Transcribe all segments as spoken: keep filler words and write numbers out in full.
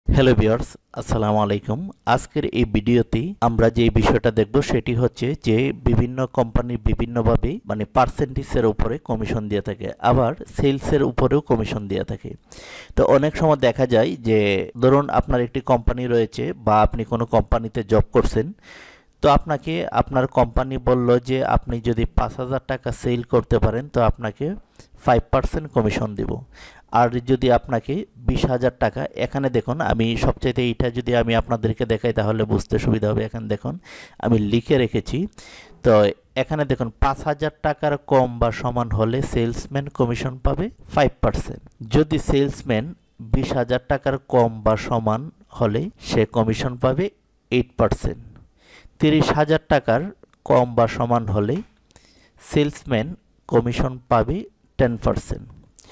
Hello viewers, আসসালামু আলাইকুম। আজকের এই ভিডিওতে আমরা যে বিষয়টা দেখব সেটি হচ্ছে যে বিভিন্ন কোম্পানি বিভিন্নভাবে মানে পার্সেন্টেজের উপরে কমিশন দিয়ে থাকে, আবার সেলসের উপরেও কমিশন দিয়ে থাকে। তো অনেক সময় দেখা যায় যে ধরুন আপনার একটি কোম্পানি রয়েছে বা আপনি কোনো কোম্পানিতে জব করছেন, তো আপনাকে আপনার কোম্পানি বলল যে আপনি যদি পাঁচ হাজার টাকা সেল করতে পারেন তো আপনাকে ফাইভ পার্সেন্ট কমিশন দিব। আর যদি আপনাকে বিশ হাজার টাকা, এখানে দেখুন আমি সবচাইতে এইটা যদি আমি আপনাদেরকে দেখাই তাহলে বুঝতে সুবিধা হবে। এখানে দেখুন আমি লিখে রেখেছি। তো এখানে দেখুন পাঁচ হাজার টাকার কম বা সমান হলে সেলসম্যান কমিশন পাবে ফাইভ পার্সেন্ট। যদি সেলসম্যান বিশ হাজার টাকার কম বা সমান হলে সে কমিশন পাবে এইট পার্সেন্ট। তিরিশ হাজার টাকার কম বা সমান হলে সেলসম্যান কমিশন পাবে টেন পার্সেন্ট।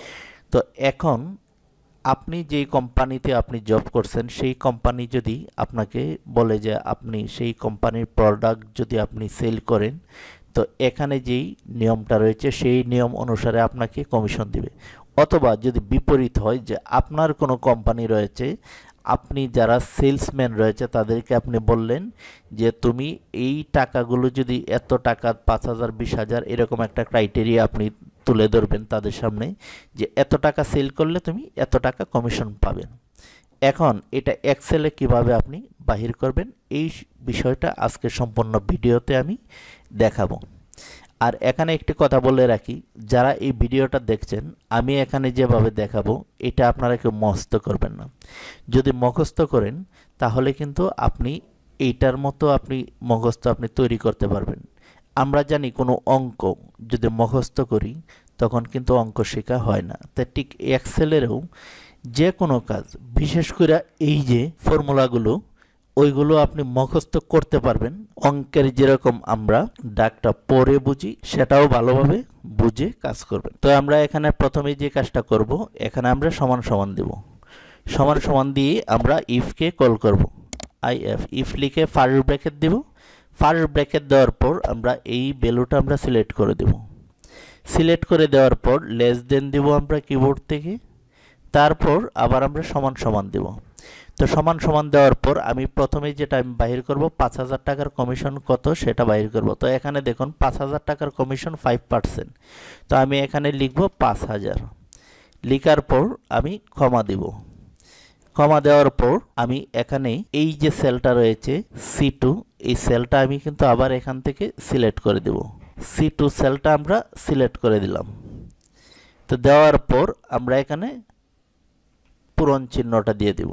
তো এখন আপনি যেই কোম্পানিতে আপনি জব করছেন সেই কোম্পানি যদি আপনাকে বলে যে আপনি সেই কোম্পানির প্রোডাক্ট যদি আপনি সেল করেন, তো এখানে যেই নিয়মটা রয়েছে সেই নিয়ম অনুসারে আপনাকে কমিশন দিবে। অথবা যদি বিপরীত হয় যে আপনার কোনো কোম্পানি রয়েছে, আপনি যারা সেলসম্যান রয়েছে তাদেরকে আপনি বললেন যে তুমি এই টাকাগুলো যদি এত টাকা পাঁচ হাজার বিশ হাজার এরকম একটা ক্রাইটেরিয়া আপনি তুলে ধরবেন তাদের সামনে যে এত টাকা সেল করলে তুমি এত টাকা কমিশন পাবেন। এখন এটা এক্সেলে কিভাবে আপনি বাহির করবেন এই বিষয়টা আজকে সম্পূর্ণ ভিডিওতে আমি দেখাবো। আর এখানে একটি কথা বলে রাখি, যারা এই ভিডিওটা দেখছেন আমি এখানে যেভাবে দেখাবো এটা আপনারা কেউ মুখস্থ করবেন না। যদি মুখস্থ করেন তাহলে কিন্তু আপনি এইটার মতো আপনি মুখস্থ আপনি তৈরি করতে পারবেন। আমরা জানি কোনো অঙ্ক যদি মুখস্থ করি তখন কিন্তু অঙ্ক শেখা হয় না। তাই ঠিক এক্সেলেরও যে কোনো কাজ, বিশেষ করে এই যে ফর্মুলাগুলো ওইগুলো আপনি মুখস্থ করতে পারবেন। অঙ্কের যেরকম আমরা দাগটা পরে বুঝি সেটাও ভালোভাবে বুঝে কাজ করবেন। তো আমরা এখানে প্রথমে যে কাজটা করব, এখানে আমরা সমান সমান দেব। সমান সমান দিয়ে আমরা ইফকে কল করব। আই এফ ইফ লিখে ফার্স্ট ব্র্যাকেট দেব। ফার্স্ট ব্র্যাকেট দেওয়ার পর আমরা এই ভ্যালুটা আমরা সিলেক্ট করে দেব। সিলেক্ট করে দেওয়ার পর লেস দেন দেব আমরা কিবোর্ড থেকে। তারপর আবার আমরা সমান সমান দেব। তো সমান সমান দেওয়ার পর আমি প্রথমে যেটা আমি বাহির করব পাঁচ হাজার টাকার কমিশন কত সেটা বাহির করব। তো এখানে দেখুন পাঁচ হাজার টাকার কমিশন ফাইভ পার্সেন্ট। তো আমি এখানে লিখব পাঁচ হাজার। লিখার পর আমি ক্ষমা দিব। ক্ষমা দেওয়ার পর আমি এখানে এই যে সেলটা রয়েছে সি টু, এই সেলটা আমি কিন্তু আবার এখান থেকে সিলেক্ট করে দেব। সি টু সেলটা আমরা সিলেক্ট করে দিলাম। তো দেওয়ার পর আমরা এখানে পূরণ চিহ্নটা দিয়ে দেব।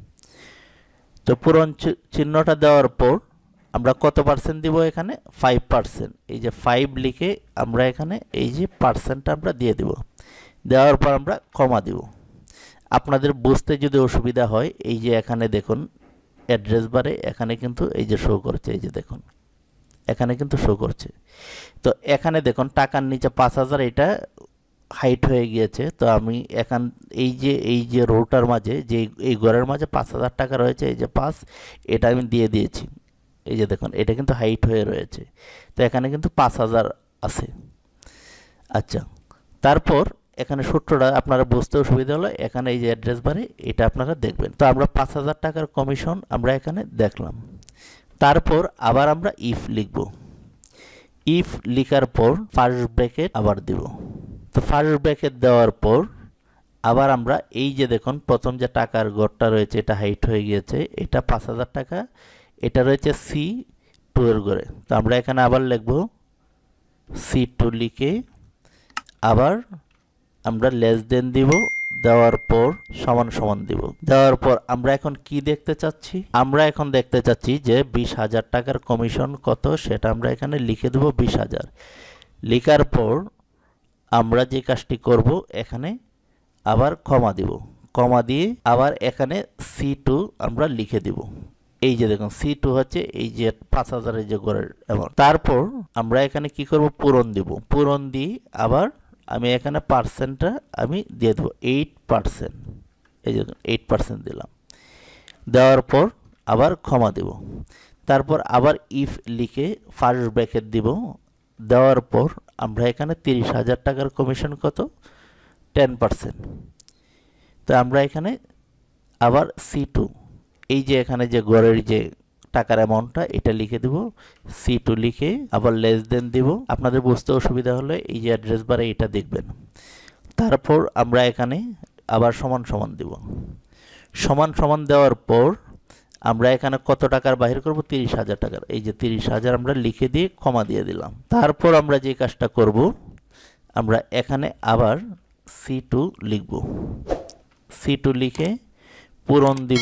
তো পূরণ চিহ্নটা দেওয়ার পর আমরা কত পার্সেন্ট দিব এখানে ফাইভ পার্সেন্ট। এই যে ফাইভ লিখে আমরা এখানে এই যে পার্সেন্টটা আমরা দিয়ে দেব। দেওয়ার পর আমরা কমা দিব। আপনাদের বুঝতে যদি অসুবিধা হয় এই যে এখানে দেখুন অ্যাড্রেস বারে এখানে কিন্তু এই যে শো করছে, এই যে দেখুন এখানে কিন্তু শো করছে। তো এখানে দেখুন টাকার নিচে পাঁচ হাজার এটা হাইট হয়ে গিয়েছে। তো আমি এখান এই যে এই যে রোটার মাঝে যে এই ঘরের মাঝে পাঁচ হাজার টাকা রয়েছে, এই যে পাঁচ এটা আমি দিয়ে দিয়েছি। এই যে দেখুন এটা কিন্তু হাইট হয়ে রয়েছে। তো এখানে কিন্তু পাঁচ হাজার আছে। আচ্ছা, তারপর এখানে সূত্রটা আপনারা বুঝতে অসুবিধা হলো এখানে এই যে অ্যাড্রেস বারে এটা আপনারা দেখবেন। তো আমরা পাঁচ হাজার টাকার কমিশন আমরা এখানে দেখলাম। তারপর আবার আমরা ইফ লিখব। ইফ লিখার পর ফার্স্ট ব্র্যাকেট আবার দিব। তো ফার্স্ট ব্র্যাকেট দেওয়ার পর আবার আমরা এই যে দেখুন প্রথম যে টাকার ঘরটা রয়েছে এটা হাইট হয়ে গিয়েছে, এটা পাঁচ হাজার টাকা, এটা রয়েছে সি টু এর ঘরে। তো আমরা এখানে আবার লিখব সি টু লিখে আবার আমরা লেস দেন দিব। দেওয়ার পর সমান সমান দিব। দেওয়ার পর আমরা এখন কি দেখতে চাচ্ছি, আমরা এখন দেখতে চাচ্ছি যে বিশ হাজার টাকার কমিশন কত সেটা আমরা এখানে লিখে দেব বিশ হাজার। লিখার পর আমরা যে কাজটি করব এখানে আবার কমা দিব। কমা দিয়ে আবার এখানে সি টু আমরা লিখে দিব। এই যে দেখুন সি টু হচ্ছে এই যে পাঁচ হাজারের যে গড়ের অ্যামাউন্ট। তারপর আমরা এখানে কি করব পূরণ দিব। পূরণ দিয়ে আবার আমি এখানে পার্সেন্টটা আমি দিয়ে দেবো এইট পার্সেন্ট। এই যে এইট পার্সেন্ট দিলাম। দেওয়ার পর আবার ক্ষমা দেব। তারপর আবার ইফ লিখে ফার্স্ট ব্র্যাকেট দিব। দেওয়ার পর আমরা এখানে তিরিশ হাজার টাকার কমিশন কত টেন পার্সেন্ট। তো আমরা এখানে আবার সি টু, এই যে এখানে যে গড়ের যে টাকার অ্যামাউন্টটা এটা লিখে দেব, সি টু লিখে আবার লেস দেন দিব। আপনাদের বুঝতে অসুবিধা হলে এই যে অ্যাড্রেস বারে এটা দেখবেন। তারপর আমরা এখানে আবার সমান সমান দিব। সমান সমান দেওয়ার পর আমরা এখানে কত টাকার বাহির করব, তিরিশ হাজার টাকার। এই যে তিরিশ হাজার আমরা লিখে দিয়ে কমা দিয়ে দিলাম। তারপর আমরা যে কাজটা করব, আমরা এখানে আবার সি টু লিখব। সি টু লিখে পূরণ দিব।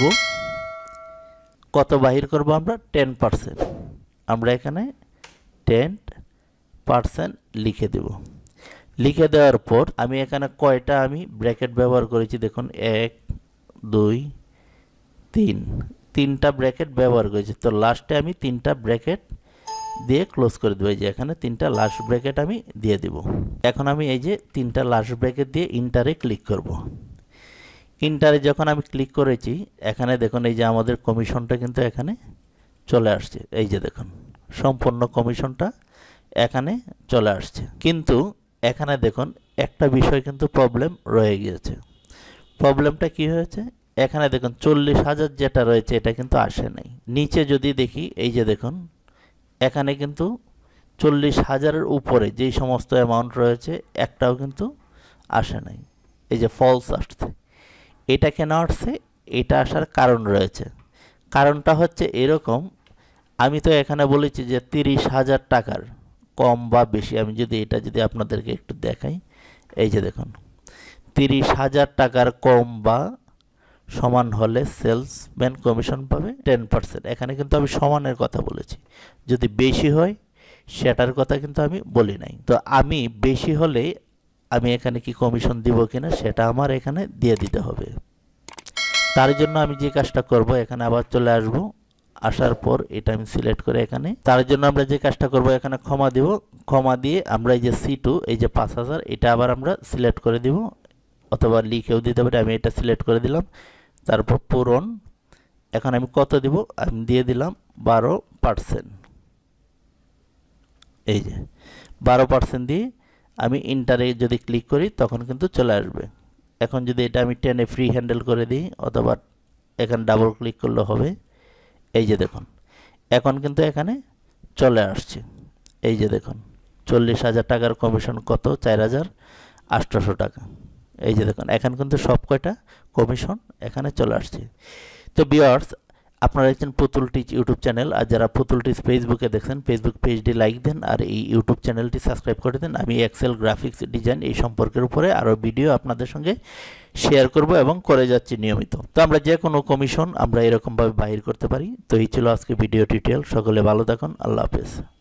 কত বাহির করব আমরা, টেন পার্সেন্ট। আমরা এখানে টেন পার্সেন্ট লিখে দেব। লিখে দেওয়ার পর আমি এখানে কয়টা আমি ব্র্যাকেট ব্যবহার করেছি দেখুন, এক দুই তিন, তিনটা ব্র্যাকেট ব্যবহার করেছি। তো লাস্টে আমি তিনটা ব্র্যাকেট দিয়ে ক্লোজ করে দেবো। এই যে এখানে তিনটা লাস্ট ব্র্যাকেট আমি দিয়ে দেব। এখন আমি এই যে তিনটা লাস্ট ব্র্যাকেট দিয়ে ইন্টারে ক্লিক করব। ইন্টারে যখন আমি ক্লিক করেছি, এখানে দেখুন এই যে আমাদের কমিশনটা কিন্তু এখানে চলে আসছে। এই যে দেখুন সম্পূর্ণ কমিশনটা এখানে চলে আসছে। কিন্তু এখানে দেখুন একটা বিষয় কিন্তু প্রবলেম রয়ে গিয়েছে। প্রবলেমটা কি হয়েছে, এখানে দেখুন চল্লিশ হাজার যেটা রয়েছে এটা কিন্তু আসে নাই। নিচে যদি দেখি, এই যে দেখুন এখানে কিন্তু চল্লিশ হাজারের উপরে যেই সমস্ত অ্যামাউন্ট রয়েছে একটাও কিন্তু আসে নাই। এই যে ফলস আসছে। এটা কেন আসছে, এটা আসার কারণ রয়েছে। কারণটা হচ্ছে এরকম, আমি তো এখানে বলেছি যে তিরিশ হাজার টাকার কম বা বেশি। আমি যদি এটা যদি আপনাদেরকে একটু দেখাই, এই যে দেখুন তিরিশ হাজার টাকার কম বা সমান হলে সেলসম্যান কমিশন পাবে টেন পার্সেন্ট। এখানে কিন্তু আমি সমানের কথা বলেছি। যদি বেশি হয় সেটার কথা কিন্তু আমি বলি নাই। তো আমি বেশি হলে আমি এখানে কি কমিশন দিব কিনা সেটা আমার এখানে দিয়ে দিতে হবে। তার জন্য আমি যে কাজটা করব, এখানে আবার চলে আসব। আসার পর এটা আমি সিলেক্ট করে এখানে, তার জন্য আমরা যে কাজটা করব এখানে ক্ষমা দিব। ক্ষমা দিয়ে আমরা এই যে সি টু, এই যে পাঁচ হাজার, এটা আবার আমরা সিলেক্ট করে দিব, অথবা লিখেও দিতে পারি। আমি এটা সিলেক্ট করে দিলাম। তারপর পূরণ। এখন আমি কত দিব, আমি দিয়ে দিলাম বারো পার্সেন্ট। এই যে বারো পার্সেন্ট দিয়ে আমি ইন্টারে যদি ক্লিক করি তখন কিন্তু চলে আসবে। এখন যদি এটা আমি টেনে ফ্রি হ্যান্ডেল করে দিই, অথবা এখানে ডাবল ক্লিক করলে হবে। এই যে দেখুন এখন কিন্তু এখানে চলে আসছে। এই যে দেখুন চল্লিশ হাজার টাকার কমিশন কত, চার হাজার আটশোশো টাকা। এই যে দেখুন এখন কিন্তু সব কয়টা কমিশন এখানে চলে আসছে। তো ভিউয়ার্স, আপনারা দেখছেন পুতুল টিচ ইউটিউব চ্যানেল। আর যারা পুতুল টিচ ফেসবুকে দেখছেন, ফেসবুক পেজটি লাইক দেন আর এই ইউটিউব চ্যানেলটি সাবস্ক্রাইব করে দেন। আমি এক্সেল গ্রাফিক্স ডিজাইন এই সম্পর্কের উপরে আরও ভিডিও আপনাদের সঙ্গে শেয়ার করব এবং করে যাচ্ছি নিয়মিত। তো আমরা যে কোনো কমিশন আমরা এরকমভাবে বাহির করতে পারি। তো এই ছিল আজকে ভিডিও টিউটোরিয়াল। সকলে ভালো থাকুন, আল্লাহ হাফেজ।